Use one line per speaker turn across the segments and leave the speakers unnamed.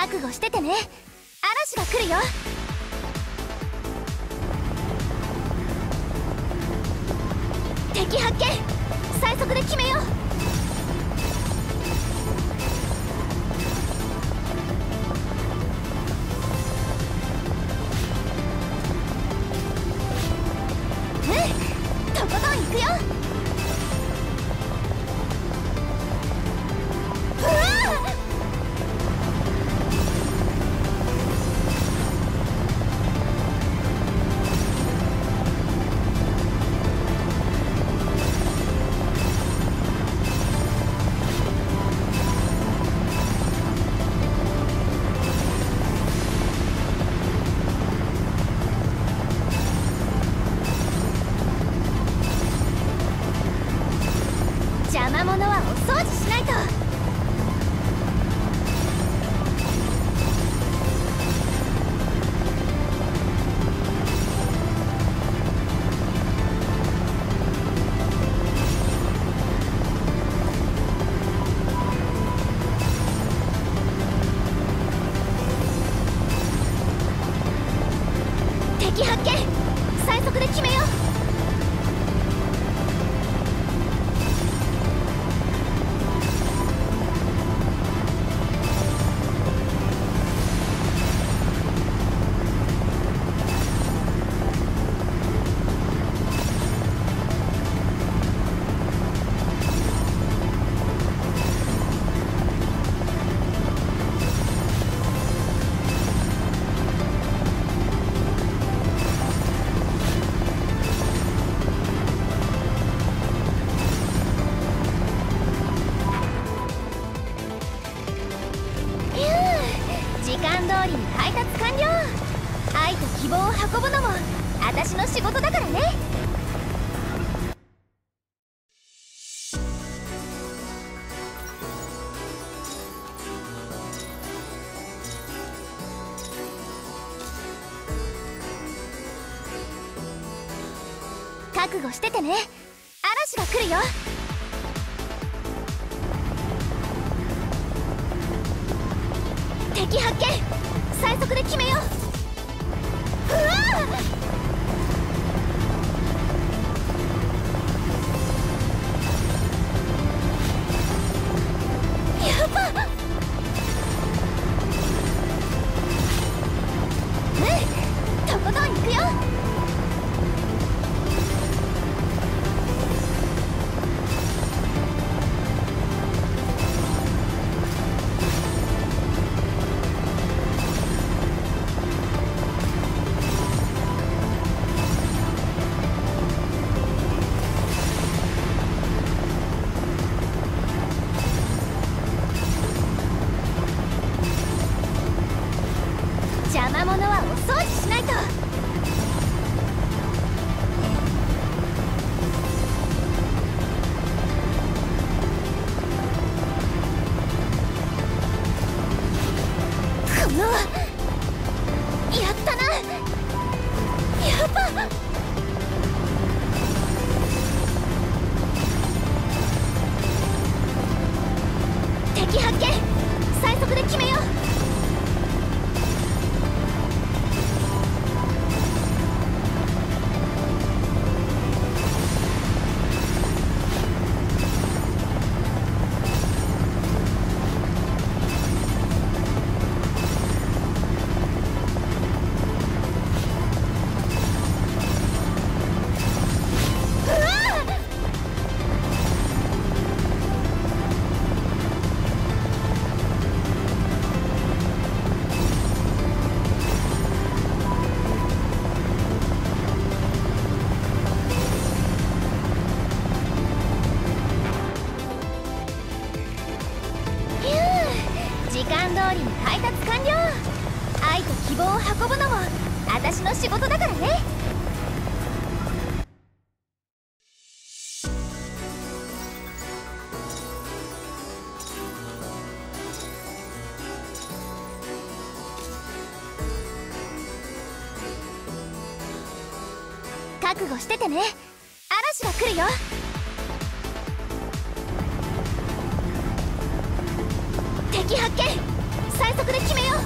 覚悟しててね。嵐が来るよ。敵発見。最速で決めよう。とことん行くよ。うわっ、邪魔者はお掃除しないと。敵発見。最速で決めよう。時間通りに配達完了。愛と希望を運ぶのも私の仕事だからね。覚悟しててね。嵐が来るよ。敵発見。最速で決めよう。うわっ、とことん行くよ。邪魔者はお掃除しないと。やったな。やばっ。敵発見。最速で決めよう。時間通りに配達完了。愛と希望を運ぶのも私の仕事だからね。覚悟しててね。嵐が来るよ。敵発見。最速で決めよう。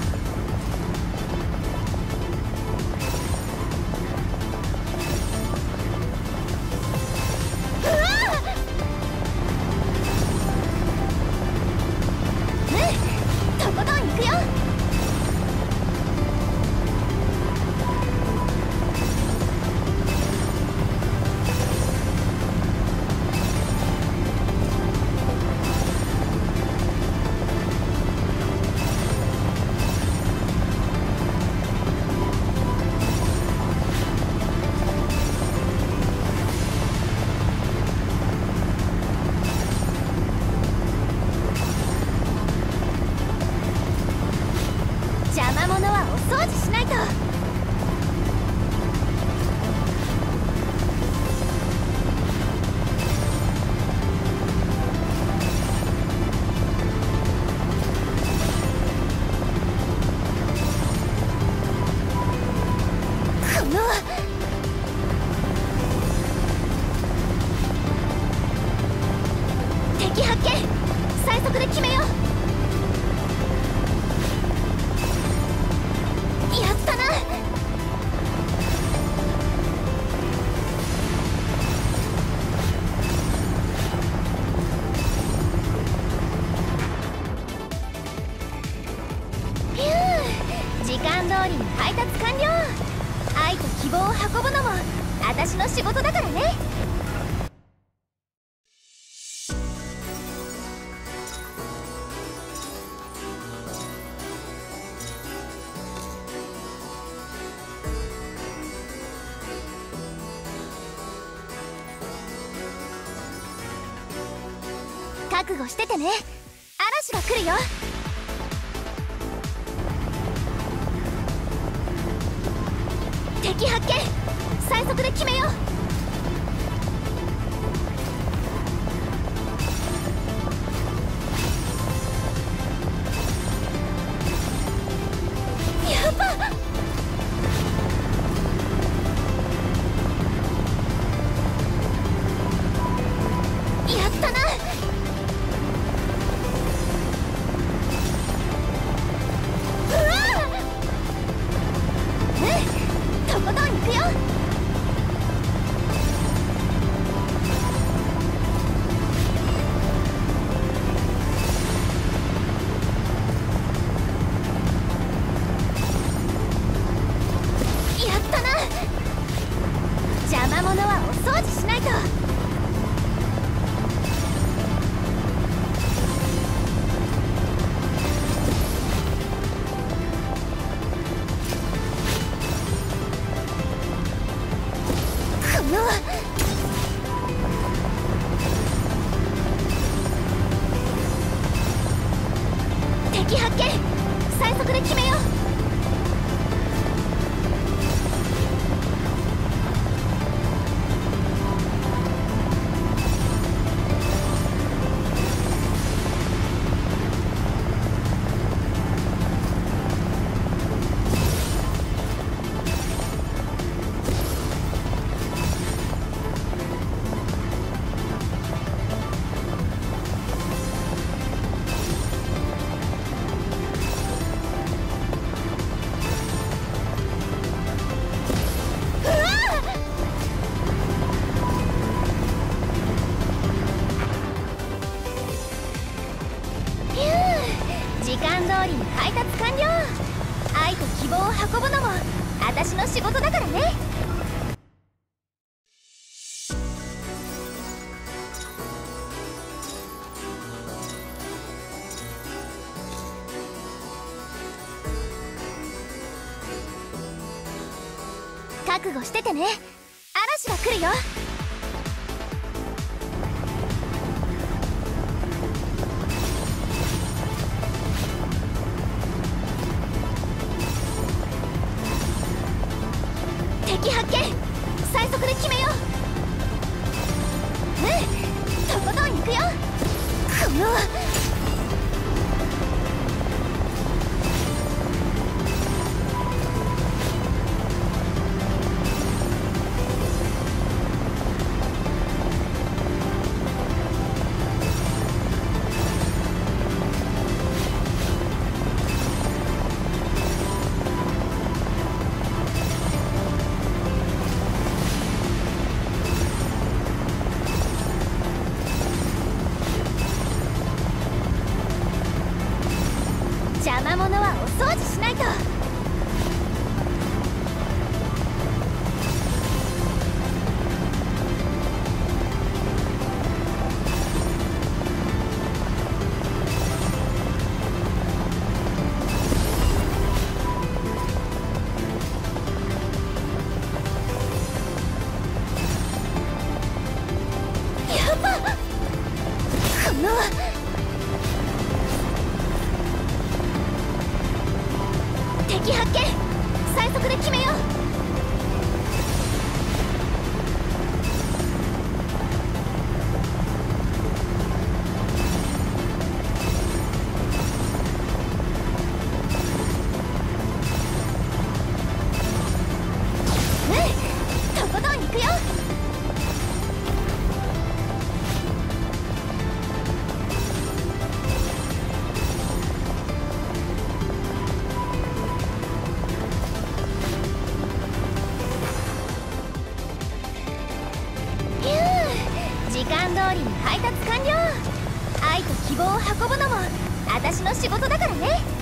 邪魔者はお掃除しないと。敵発見。最速で決めよう。やったな。ひゅー、時間通りに配達完了。愛と希望を運ぶのも私の仕事だからね。覚悟しててね。嵐が来るよ。敵発見。最速で決めよう。やばっ。やったな。とことん行くよ。やったな。邪魔者はお掃除しないと。敵発見。最速で決めよう。時間通りに配達完了。愛と希望を運ぶのも私の仕事だからね。覚悟しててね。嵐が来るよ。敵発見。最速で決めよう。とことん行くよ。この邪魔者はお掃除しないと。やばっ。この敵発見。最速で決めよう。とことん行くよ。時間通りに配達完了。愛と希望を運ぶのも私の仕事だからね。